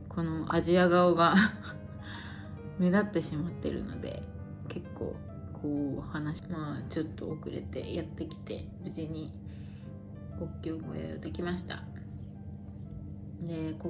このアジア顔が目立ってしまってるので、結構こうまあちょっと遅れてやってきて、無事に国境越えできました。で